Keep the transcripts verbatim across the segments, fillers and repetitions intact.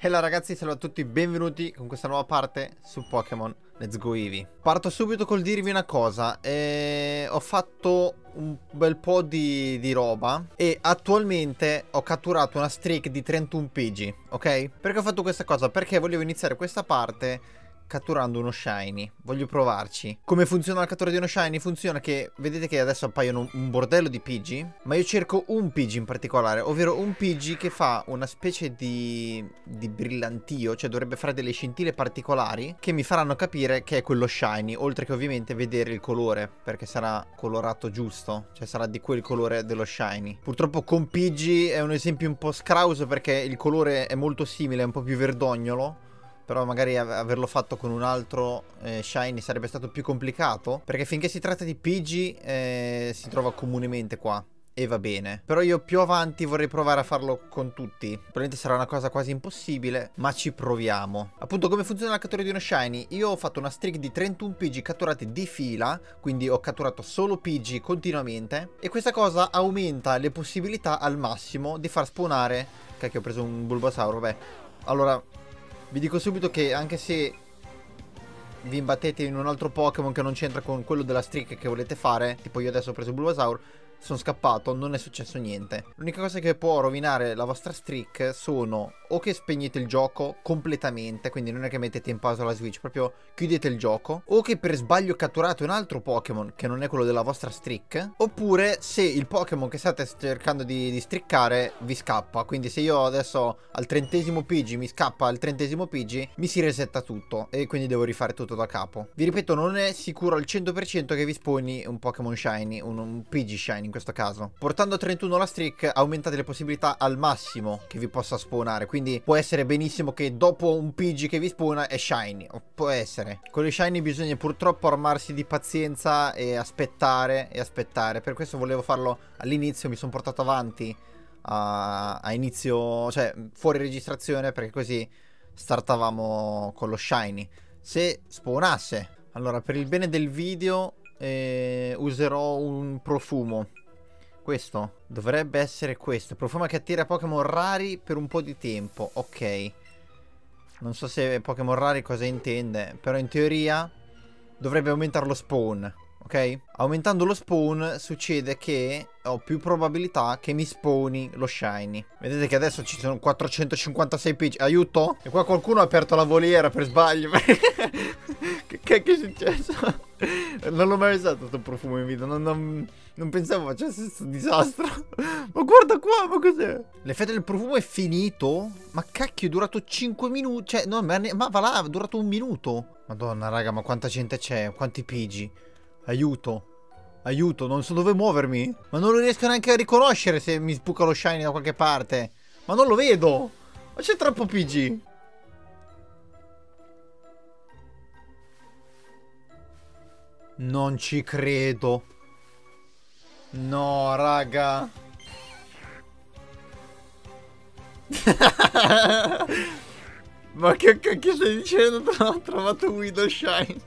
Hello ragazzi, salve a tutti, benvenuti con questa nuova parte su Pokémon Let's Go Eevee. Parto subito col dirvi una cosa, eh, ho fatto un bel po' di, di roba e attualmente ho catturato una streak di trentuno P G, ok? Perché ho fatto questa cosa? Perché volevo iniziare questa parte catturando uno shiny. Voglio provarci. Come funziona la cattura di uno shiny? Funziona che vedete che adesso appaiono un bordello di P G, ma io cerco un P G in particolare, ovvero un P G che fa una specie di, di brillantio, cioè dovrebbe fare delle scintille particolari che mi faranno capire che è quello shiny, oltre che ovviamente vedere il colore, perché sarà colorato giusto, cioè sarà di quel colore dello shiny. Purtroppo con P G è un esempio un po' scrauso perché il colore è molto simile, è un po' più verdognolo. Però magari averlo fatto con un altro eh, shiny sarebbe stato più complicato, perché finché si tratta di P G eh, si trova comunemente qua e va bene. Però io più avanti vorrei provare a farlo con tutti. Probabilmente sarà una cosa quasi impossibile, ma ci proviamo. Appunto, come funziona la cattura di uno shiny? Io ho fatto una streak di trentuno P G catturati di fila, quindi ho catturato solo P G continuamente, e questa cosa aumenta le possibilità al massimo di far spawnare... Cacchio, ho preso un Bulbasaur, vabbè. Allora... vi dico subito che anche se vi imbattete in un altro Pokémon che non c'entra con quello della streak che volete fare, tipo io adesso ho preso Bulbasaur, sono scappato, non è successo niente. L'unica cosa che può rovinare la vostra streak sono o che spegnete il gioco completamente, quindi non è che mettete in pausa la Switch, proprio chiudete il gioco, o che per sbaglio catturate un altro Pokémon che non è quello della vostra streak, oppure se il Pokémon che state cercando di, di streakare vi scappa. Quindi se io adesso al trentesimo P G mi scappa al trentesimo P G, mi si resetta tutto e quindi devo rifare tutto da capo. Vi ripeto, non è sicuro al cento per cento che vi spawni un Pokémon shiny, un, un P G shiny in questo caso. Portando a trentuno la streak aumentate le possibilità al massimo che vi possa spawnare, quindi può essere benissimo che dopo un P G che vi spawna è shiny, può essere. Con le shiny bisogna purtroppo armarsi di pazienza e aspettare e aspettare. Per questo volevo farlo all'inizio, mi sono portato avanti a, a inizio, cioè fuori registrazione, perché così startavamo con lo shiny. Se spawnasse, allora per il bene del video eh, userò un profumo. Questo dovrebbe essere questo. Profumo che attira Pokémon rari per un po' di tempo. Ok. Non so se Pokémon rari cosa intende, però in teoria dovrebbe aumentare lo spawn. Ok? Aumentando lo spawn succede che ho più probabilità che mi spawni lo shiny. Vedete che adesso ci sono quattrocentocinquantasei P G. Aiuto? E qua qualcuno ha aperto la voliera per sbaglio. Che cacchio è successo? Non l'ho mai usato sto profumo in vita. Non, non, non pensavo facesse questo disastro. Ma guarda qua, ma cos'è? L'effetto del profumo è finito? Ma cacchio, è durato cinque minuti. Cioè, no, ma, ma va là, è durato un minuto. Madonna, raga, ma quanta gente c'è? Quanti P G? Aiuto. Aiuto, non so dove muovermi. Ma non lo riesco neanche a riconoscere se mi spuca lo shiny da qualche parte. Ma non lo vedo. Ma c'è troppo P G. Non ci credo. No, raga. Ma che cacchio stai dicendo? Ho trovato Widow Shine.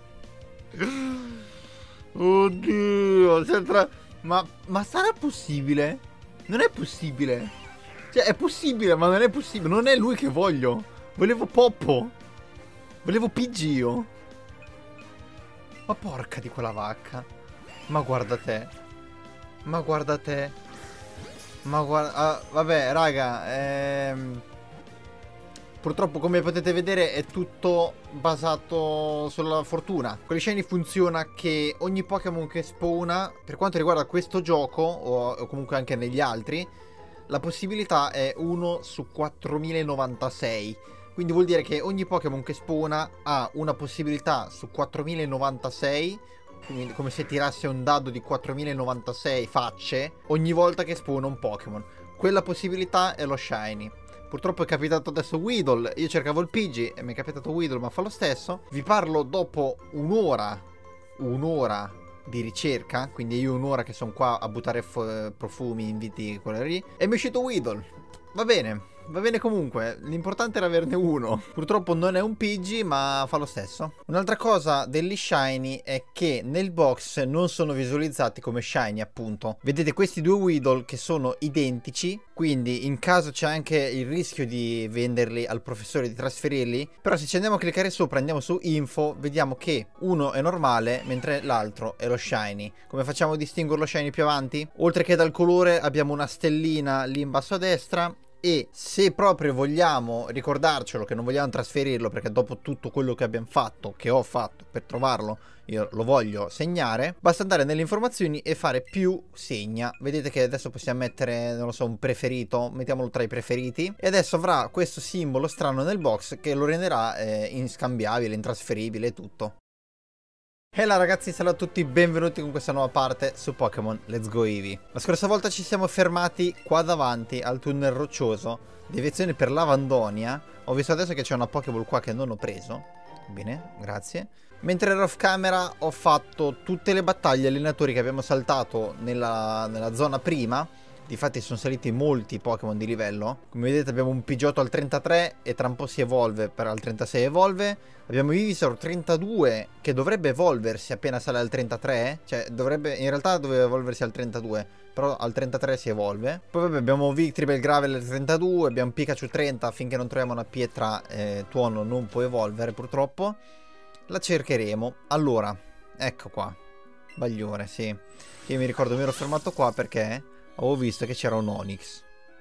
Oddio. Tra... Ma, ma sarà possibile? Non è possibile. Cioè, è possibile, ma non è possibile. Non è lui che voglio. Volevo Poppo. Volevo P G io. Ma porca di quella vacca. Ma guarda te. Ma guarda te. Ma guarda... Ah, vabbè, raga. Ehm... Purtroppo, come potete vedere, è tutto basato sulla fortuna. Con le shiny funziona che ogni Pokémon che spawna, per quanto riguarda questo gioco, o, o comunque anche negli altri, la possibilità è uno su quattromilanovantasei. Quindi vuol dire che ogni Pokémon che spawna ha una possibilità su quattromilanovantasei, quindi come se tirasse un dado di quattromilanovantasei facce, ogni volta che spawna un Pokémon. Quella possibilità è lo shiny. Purtroppo è capitato adesso Weedle, io cercavo il P G e mi è capitato Weedle, ma fa lo stesso. Vi parlo dopo un'ora, un'ora di ricerca, quindi io un'ora che sono qua a buttare profumi, inviti, quelli lì, e mi è uscito Weedle. Va bene. va bene comunque, l'importante era averne uno. Purtroppo non è un Pidgey, ma fa lo stesso. Un'altra cosa degli shiny è che nel box non sono visualizzati come shiny, appunto. Vedete questi due Weedle che sono identici, quindi in caso c'è anche il rischio di venderli al professore, di trasferirli. Però se ci andiamo a cliccare sopra, andiamo su info, vediamo che uno è normale mentre l'altro è lo shiny. Come facciamo a distinguere lo shiny più avanti? Oltre che dal colore abbiamo una stellina lì in basso a destra. E se proprio vogliamo ricordarcelo che non vogliamo trasferirlo, perché dopo tutto quello che abbiamo fatto, che ho fatto per trovarlo, io lo voglio segnare, basta andare nelle informazioni e fare più segna. Vedete che adesso possiamo mettere, non lo so, un preferito, mettiamolo tra i preferiti, e adesso avrà questo simbolo strano nel box che lo renderà eh, inscambiabile, intrasferibile e tutto. E là ragazzi, salve a tutti, benvenuti con questa nuova parte su Pokémon Let's Go Eevee. La scorsa volta ci siamo fermati qua davanti al tunnel roccioso, deviazione per Lavandonia. Ho visto adesso che c'è una Pokéball qua che non ho preso. Bene, grazie. Mentre ero off camera ho fatto tutte le battaglie allenatori che abbiamo saltato nella, nella zona prima. Difatti sono saliti molti Pokémon di livello. Come vedete abbiamo un Pidgeotto al trentatré e tra un po' si evolve, per al trentasei evolve. Abbiamo Ivysaur trentadue che dovrebbe evolversi appena sale al trentatré. Cioè dovrebbe, in realtà doveva evolversi al trentadue, però al trentatré si evolve. Poi vabbè abbiamo Victreebel Graveler trentadue, abbiamo Pikachu trenta, finché non troviamo una pietra eh, Tuono non può evolvere purtroppo. La cercheremo. Allora, ecco qua, Bagliore, sì. Io mi ricordo mi ero fermato qua perché avevo visto che c'era un Onix.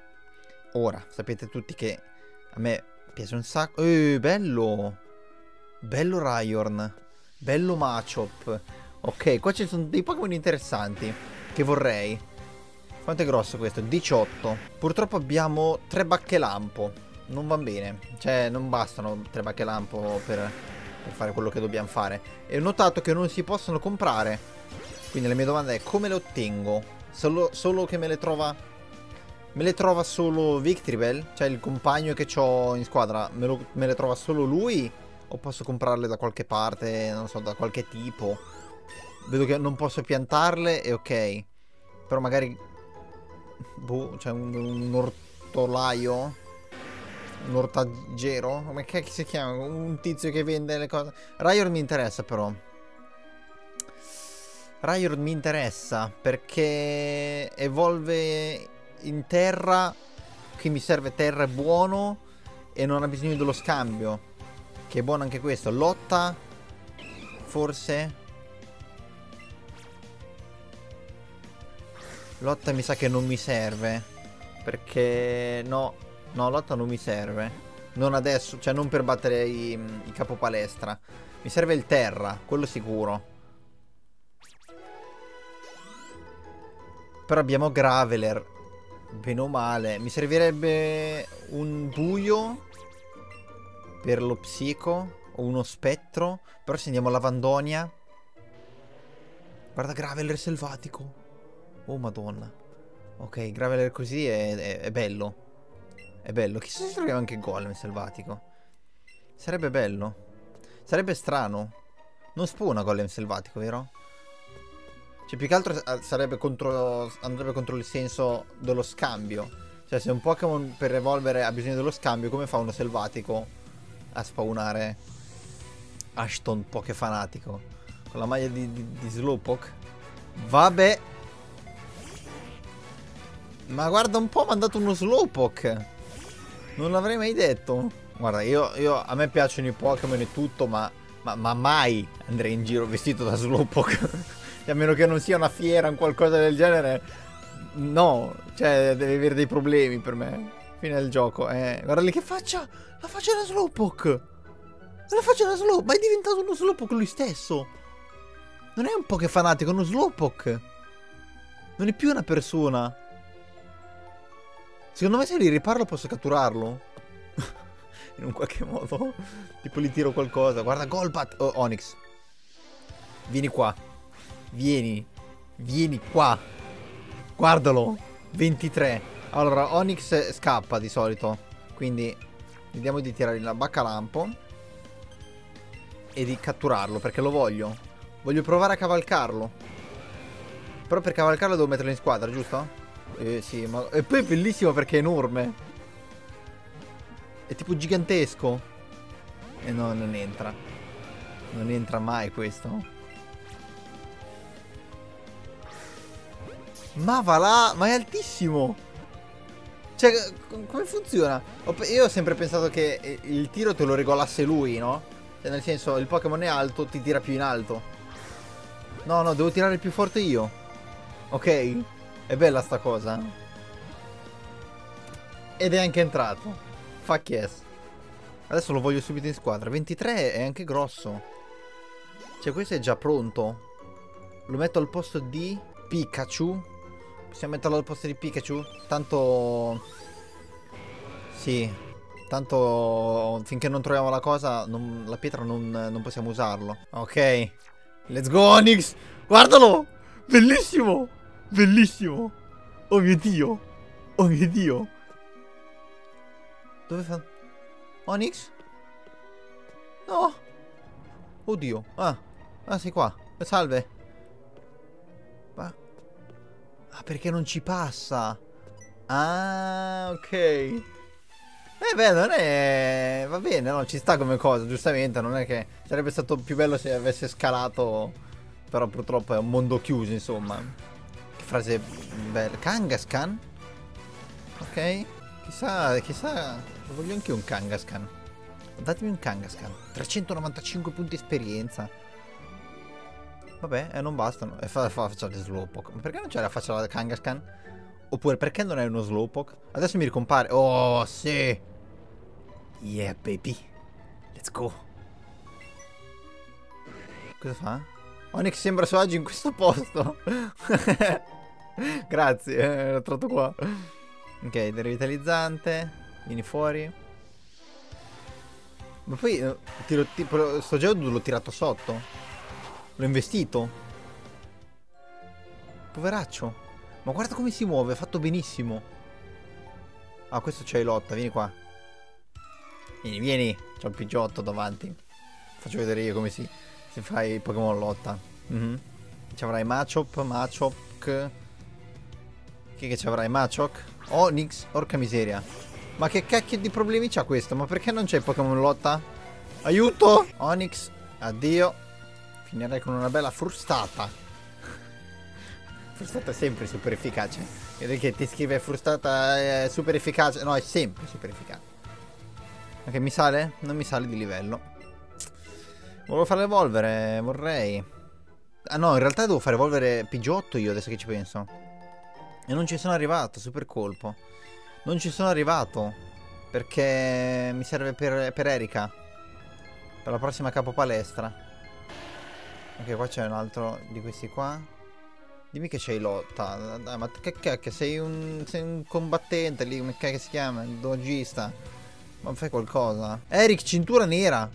Ora, sapete tutti che a me piace un sacco. Eh, bello! Bello Rhyhorn. Bello Machop. Ok, qua ci sono dei Pokémon interessanti che vorrei. Quanto è grosso questo? diciotto. Purtroppo abbiamo tre bacche lampo. Non va bene. Cioè, non bastano tre bacche lampo per, per fare quello che dobbiamo fare. E ho notato che non si possono comprare. Quindi la mia domanda è: come le ottengo? Solo, solo che me le trova Me le trova solo Victreebel? Cioè il compagno che ho in squadra me, lo, me le trova solo lui? O posso comprarle da qualche parte, non so, da qualche tipo? Vedo che non posso piantarle e ok. Però magari boh, c'è un, un ortolaio, un ortaggiero, come che si chiama? Un tizio che vende le cose. Rhyhorn mi interessa però. Rhyhorn mi interessa perché evolve in terra, che mi serve terra è buono e non ha bisogno dello scambio, che è buono anche questo. Lotta, forse. Lotta mi sa che non mi serve, perché no, no, lotta non mi serve. Non adesso, cioè non per battere i, i capopalestra. Mi serve il terra, quello sicuro. Però abbiamo Graveler, bene o male. Mi servirebbe un buio per lo psico o uno spettro. Però se andiamo a Lavandonia, guarda Graveler selvatico. Oh madonna. Ok, Graveler così è, è, è bello. È bello. Chissà se troviamo anche Golem selvatico. Sarebbe bello. Sarebbe strano. Non spawna Golem selvatico, vero? Cioè più che altro sarebbe contro, andrebbe contro il senso dello scambio. Cioè se un Pokémon per evolvere ha bisogno dello scambio, come fa uno selvatico a spawnare Ashton Pokéfanatico con la maglia di, di, di Slowpoke? Vabbè. Ma guarda un po', mi ha mandato uno Slowpoke. Non l'avrei mai detto. Guarda, io, io a me piacciono i Pokémon e tutto, ma, ma, ma mai andrei in giro vestito da Slowpoke. A meno che non sia una fiera o qualcosa del genere. No, cioè devi avere dei problemi per me. Fine del gioco, eh. Guarda lì che faccia. La faccia da Slowpoke. La faccia da Slowpoke. Ma è diventato uno Slowpoke lui stesso. Non è un po' che fanatico, è uno Slowpoke. Non è più una persona. Secondo me se li riparlo posso catturarlo. In un qualche modo. Tipo gli tiro qualcosa. Guarda Golbat. Oh, Onix. Vieni qua. Vieni, vieni qua. Guardalo, ventitré. Allora, Onix scappa di solito, quindi vediamo di tirare la bacca lampo e di catturarlo, perché lo voglio. Voglio provare a cavalcarlo. Però per cavalcarlo devo metterlo in squadra, giusto? Eh sì, ma... E poi è bellissimo perché è enorme. È tipo gigantesco. E no, non entra. Non entra mai questo. Ma va là, ma è altissimo. Cioè, come funziona? Io ho sempre pensato che il tiro te lo regolasse lui, no? Cioè, nel senso, il Pokémon è alto, ti tira più in alto. No, no, devo tirare più forte io. Ok? È bella sta cosa. Ed è anche entrato. Fuck yes. Adesso lo voglio subito in squadra. ventitré è anche grosso. Cioè, questo è già pronto. Lo metto al posto di Pikachu. Possiamo metterlo al posto di Pikachu? Tanto... Sì. Tanto finché non troviamo la cosa, non... la pietra non... non possiamo usarlo. Ok. Let's go, Onix! Guardalo! Bellissimo! Bellissimo! Oh mio Dio! Oh mio Dio! Dove fa... Onix? No! Oddio! Ah! Ah, sei qua! Salve! Ma... Ah, perché non ci passa? Ah, ok. Eh beh, non è... Va bene, no, ci sta come cosa, giustamente. Non è che... Sarebbe stato più bello se avesse scalato. Però purtroppo è un mondo chiuso, insomma. Che frase bella. Kangaskhan? Ok. Chissà, chissà... Voglio anche un Kangaskhan. Datemi un Kangaskhan. trecentonovantacinque punti esperienza. Vabbè, eh, non bastano. E fa, fa faccia di Slowpoke. Ma perché non c'è la faccia della Kangaskhan? Oppure perché non è uno Slowpoke? Adesso mi ricompare. Oh, sì. Yeah, baby. Let's go. Cosa fa? Onix sembra suo agio in questo posto. Grazie, eh, l'ho trovato qua. Ok, revitalizzante. Vieni fuori. Ma poi eh, tiro, tipo, sto Geodude l'ho tirato sotto. L'ho investito. Poveraccio. Ma guarda come si muove, è fatto benissimo. Ah, questo c'hai lotta, vieni qua. Vieni, vieni. C'ho il Pidgeotto davanti. Faccio vedere io come si, si fa i Pokémon lotta. Mm-hmm. Ci avrai Machop, Machop. Chi che ci avrai? Machop? Onix, orca miseria. Ma che cacchio di problemi c'ha questo? Ma perché non c'è il Pokémon lotta? Aiuto! Onix, addio. Finirei con una bella frustata. Frustata è sempre super efficace. Vedi che ti scrive frustata è super efficace. No, è sempre super efficace. Ok, mi sale? Non mi sale di livello. Volevo farlo evolvere, vorrei. Ah no, in realtà devo fare evolvere Pidgeotto io, adesso che ci penso. E non ci sono arrivato, super colpo. Non ci sono arrivato. Perché mi serve per, per Erika. Per la prossima capo palestra. Ok, qua c'è un altro di questi qua. Dimmi che c'hai lotta. Dai, ma che cacchio, sei un, sei un combattente lì, come cacchio si chiama? Un dogista. Ma fai qualcosa. Eric, cintura nera.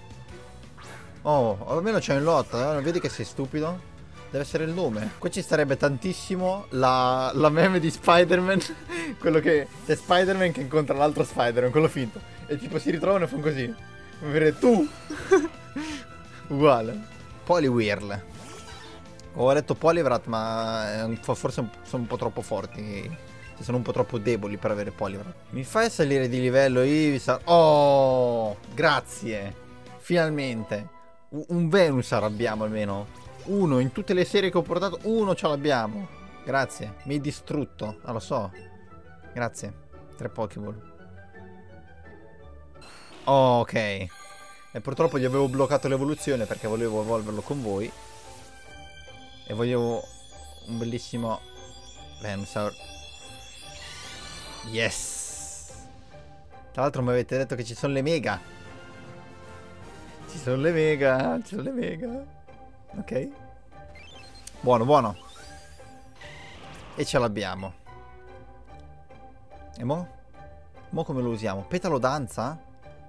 Oh, almeno c'è in lotta, eh? Vedi che sei stupido? Deve essere il nome. Qua ci starebbe tantissimo la, la meme di Spider-Man. Quello che... C'è Spider-Man che incontra l'altro Spider-Man, quello finto. E tipo si ritrovano e fanno così. Come vedere tu. Uguale. Poliwhirl. Ho letto Poliwrath, ma forse sono un po' troppo forti. Sono un po' troppo deboli per avere Poliwrath. Mi fai salire di livello, Ivysaur? Oh, grazie. Finalmente. Un Venusaur abbiamo almeno. Uno, in tutte le serie che ho portato, uno ce l'abbiamo. Grazie. Mi hai distrutto. Ah, lo so. Grazie. Tre Pokéball. Oh, ok. E purtroppo gli avevo bloccato l'evoluzione perché volevo evolverlo con voi. E voglio un bellissimo Venusaur. Yes. Tra l'altro mi avete detto che ci sono le mega. Ci sono le mega. Ci sono le mega. Ok. Buono, buono. E ce l'abbiamo. E mo? Mo come lo usiamo? Petalo danza?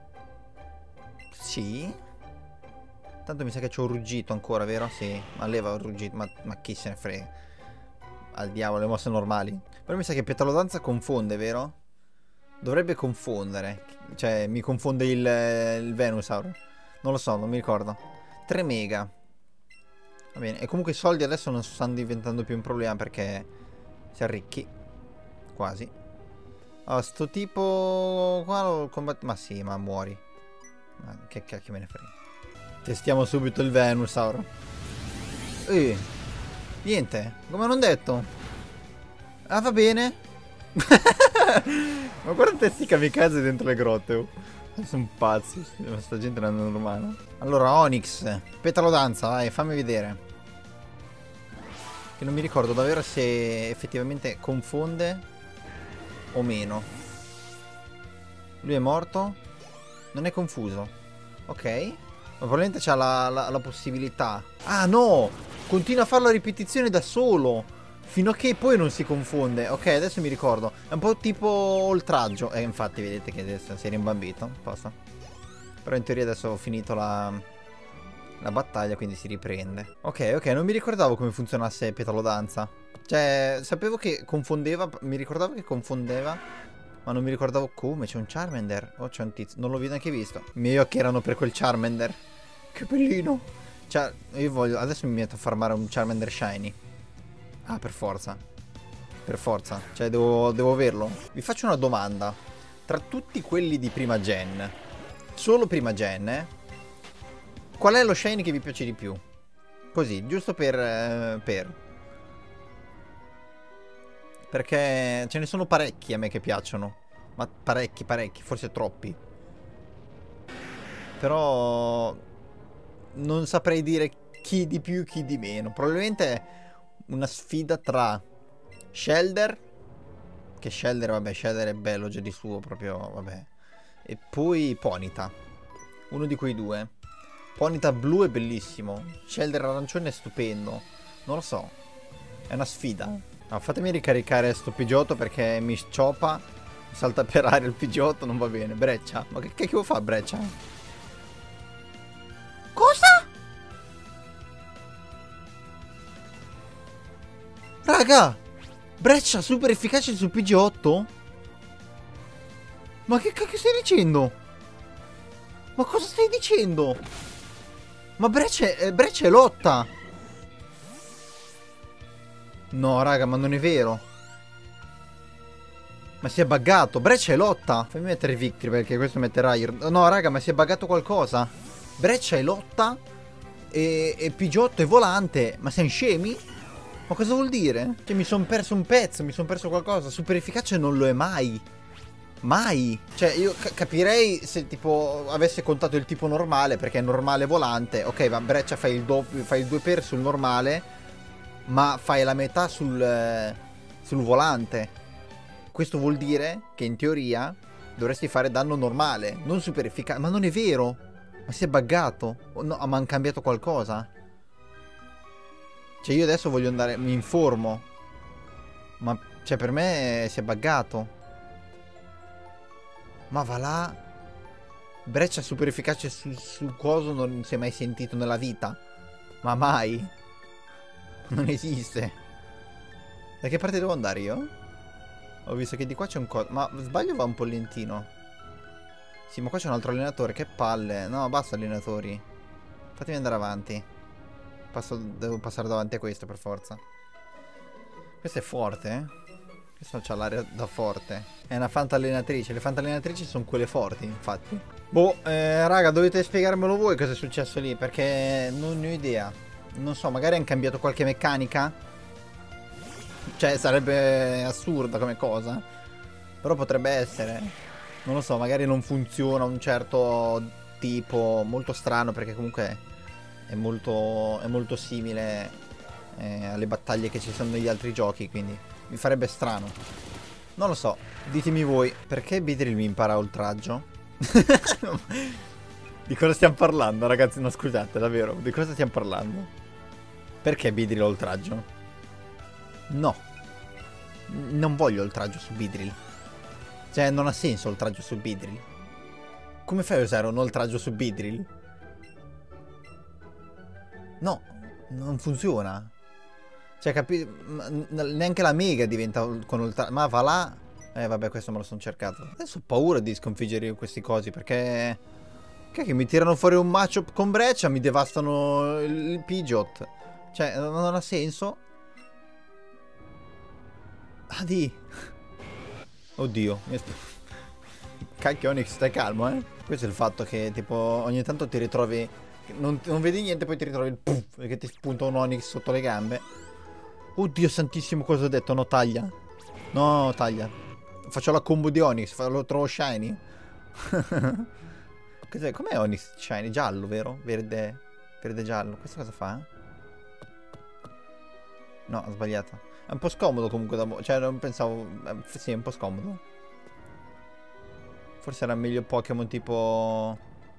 Sì. Tanto mi sa che c'ho un ruggito ancora, vero? Sì. Ma leva il ruggito. Ma, ma chi se ne frega. Al diavolo, le mosse normali. Però mi sa che petalo danza confonde, vero? Dovrebbe confondere. Cioè, mi confonde il, il Venusaur. Non lo so, non mi ricordo. tre mega. Va bene. E comunque i soldi adesso non stanno diventando più un problema perché si arricchi. Quasi. Ah, sto tipo qua lo combatte. Ma sì, ma muori. Ma che cacchio me ne frega. Testiamo subito il Venusaur. Eh, niente, come non detto. Ah, va bene. Ma guardate sti kamikaze dentro le grotte. Oh. Sono pazzi. Questa gente non è normale. Allora, Onyx. Petalo danza, vai, fammi vedere. Che non mi ricordo davvero se effettivamente confonde o meno. Lui è morto? Non è confuso. Ok. Ma probabilmente c'ha la, la, la possibilità. Ah no! Continua a fare la ripetizione da solo. Fino a che poi non si confonde. Ok, adesso mi ricordo. È un po' tipo oltraggio. E eh, infatti vedete che adesso si è rimbambito. Posta. Però in teoria adesso ho finito la, la battaglia, quindi si riprende. Ok, ok, non mi ricordavo come funzionasse Petalo danza. Cioè, sapevo che confondeva. Mi ricordavo che confondeva, ma non mi ricordavo come. C'è un Charmander. Oh, c'è un tizio. Non l'ho neanche visto. I miei occhi erano per quel Charmander. Che bellino. Cioè, io voglio. Adesso mi metto a farmare un Charmander Shiny. Ah, per forza. Per forza. Cioè, devo, devo averlo. Vi faccio una domanda. Tra tutti quelli di prima gen, solo prima gen, eh, qual è lo Shiny che vi piace di più? Così, giusto per... Eh, per. Perché ce ne sono parecchi a me che piacciono. Ma parecchi, parecchi, forse troppi. Però non saprei dire chi di più, chi di meno. Probabilmente è una sfida tra Shellder, che Shellder, vabbè, Shellder è bello già di suo, proprio, vabbè. E poi Ponyta. Uno di quei due. Ponyta blu è bellissimo. Shellder arancione è stupendo. Non lo so. È una sfida. No, fatemi ricaricare sto pigiotto perché mi scioppa. Salta per aria il pigiotto, non va bene. Breccia. Ma che cacchio fa Breccia? Cosa? Raga! Breccia super efficace sul P G otto? Ma che cacchio stai dicendo? Ma cosa stai dicendo? Ma Breccia è, Breccia è lotta! No, raga, ma non è vero. Ma si è buggato. Breccia è lotta. Fammi mettere Victory perché questo metterà... No, raga, ma si è buggato qualcosa. Breccia è lotta e, e Pigiotto è volante. Ma siamo scemi? Ma cosa vuol dire? Cioè mi sono perso un pezzo, mi sono perso qualcosa. Super efficace non lo è mai. Mai. Cioè io capirei se tipo avesse contato il tipo normale, perché è normale volante. Ok, ma Breccia fai il doppio, fai il due per sul normale, ma fai la metà sul, eh, sul volante. Questo vuol dire che in teoria dovresti fare danno normale, non super efficace. Ma non è vero. Ma si è buggato. No, ma hanno cambiato qualcosa. Cioè io adesso voglio andare, mi informo. Ma cioè per me si è buggato. Ma va là. Breccia super efficace su, su coso non si è mai sentito nella vita. Ma mai. Non esiste. Da che parte devo andare io? Ho visto che di qua c'è un coso. Ma sbaglio, va un po' lentino. Sì, ma qua c'è un altro allenatore. Che palle. No, basta allenatori. Fatemi andare avanti. Passo, devo passare davanti a questo per forza. Questo è forte, eh? Questo c'ha l'aria da forte. È una fantallenatrice. Le fantallenatrici sono quelle forti, infatti. Boh, eh, raga, dovete spiegarmelo voi cosa è successo lì, perché non ne ho idea. Non so, magari hanno cambiato qualche meccanica. Cioè, sarebbe assurda come cosa. Però potrebbe essere. Non lo so, magari non funziona un certo tipo. Molto strano, perché comunque è molto, è molto simile eh, alle battaglie che ci sono negli altri giochi, quindi mi farebbe strano. Non lo so, ditemi voi. Perché Beedrill mi impara oltraggio? Di cosa stiamo parlando, ragazzi? No, scusate, davvero. Di cosa stiamo parlando? Perché Beedrill oltraggio? No. Non voglio oltraggio su Beedrill. Cioè, non ha senso oltraggio su Beedrill. Come fai a usare un oltraggio su Beedrill? No, non funziona. Cioè, capi... neanche la mega diventa con oltraggio. Ma va là. Eh, vabbè, questo me lo sono cercato. Adesso ho paura di sconfiggere questi cosi, perché... che mi tirano fuori un matchup con Breccia, mi devastano il Pidgeot. Cioè, non ha senso. Adi. Oddio. Cacchio Onyx, stai calmo, eh. Questo è il fatto che tipo ogni tanto ti ritrovi, non, non vedi niente, poi ti ritrovi il puff, che ti spunta un Onyx sotto le gambe. Oddio santissimo, cosa ho detto? No, taglia. No, taglia. Faccio la combo di Onyx, lo trovo shiny. Cos'è? Com'è Onyx shiny? Giallo, vero? Verde, verde giallo. Questo cosa fa? No, ho sbagliato. È un po' scomodo comunque da... Cioè, non pensavo... Eh, sì, è un po' scomodo. Forse era meglio Pokémon tipo...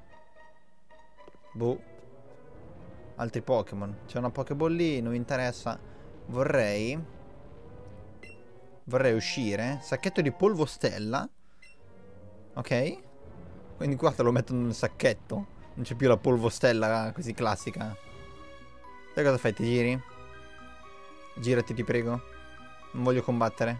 Boh. Altri Pokémon. C'è una Pokéball lì, non mi interessa. Vorrei... Vorrei uscire. Sacchetto di polvo stella. Ok. Quindi qua te lo mettono nel sacchetto. Non c'è più la polvo stella così classica. Sai cosa fai? Ti giri? Girati, ti prego. Non voglio combattere.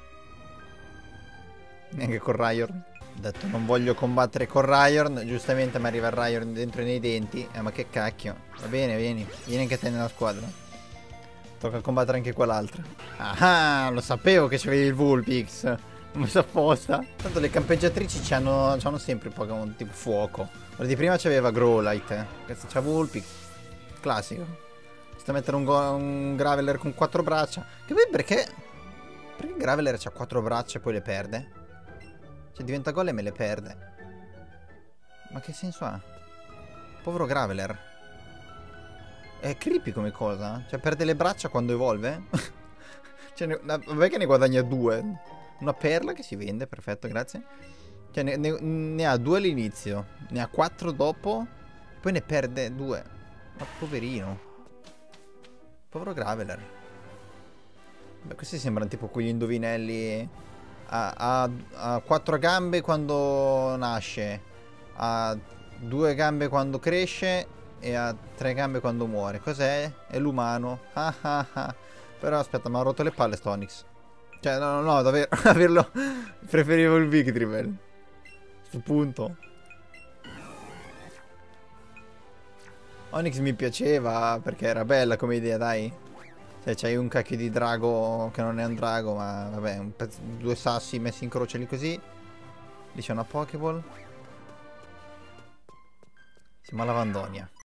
Neanche con Raiorn. Ho detto non voglio combattere con Raiorn. Giustamente mi arriva il Raiorn dentro nei denti. Eh ma che cacchio. Va bene, vieni. Vieni anche te nella squadra. Tocca combattere anche quell'altra. Ah, lo sapevo che c'avevi il Vulpix. Non messo apposta. Tanto le campeggiatrici c'hanno, c'hanno sempre Pokémon tipo fuoco. Quella di prima c'aveva Growlite. Questa c'ha Vulpix. Classico. Sta a mettere un, un Graveler con quattro braccia. Che poi perché... Perché Graveler c'ha quattro braccia e poi le perde? Cioè diventa gol e me le perde. Ma che senso ha? Povero Graveler. È creepy come cosa. Cioè perde le braccia quando evolve. Cioè ne, vabbè che ne guadagna due. Una perla che si vende, perfetto, grazie. Cioè ne, ne, ne ha due all'inizio. Ne ha quattro dopo. Poi ne perde due. Ma poverino. Povero Graveler. Beh, questi sembrano tipo quegli indovinelli. Ha, ha, ha quattro gambe quando nasce. Ha due gambe quando cresce. E ha tre gambe quando muore. Cos'è? È l'umano. Ah ah ah. Però aspetta, mi ha rotto le palle sto Onyx. Cioè, no, no, no, davvero, averlo... Preferivo il Victreebel. A sto punto. Onyx mi piaceva perché era bella come idea, dai. Cioè, c'hai un cacchio di drago che non è un drago, ma vabbè, un pezzo, due sassi messi in croce lì così. Lì c'è una Pokéball. Siamo a Lavandonia.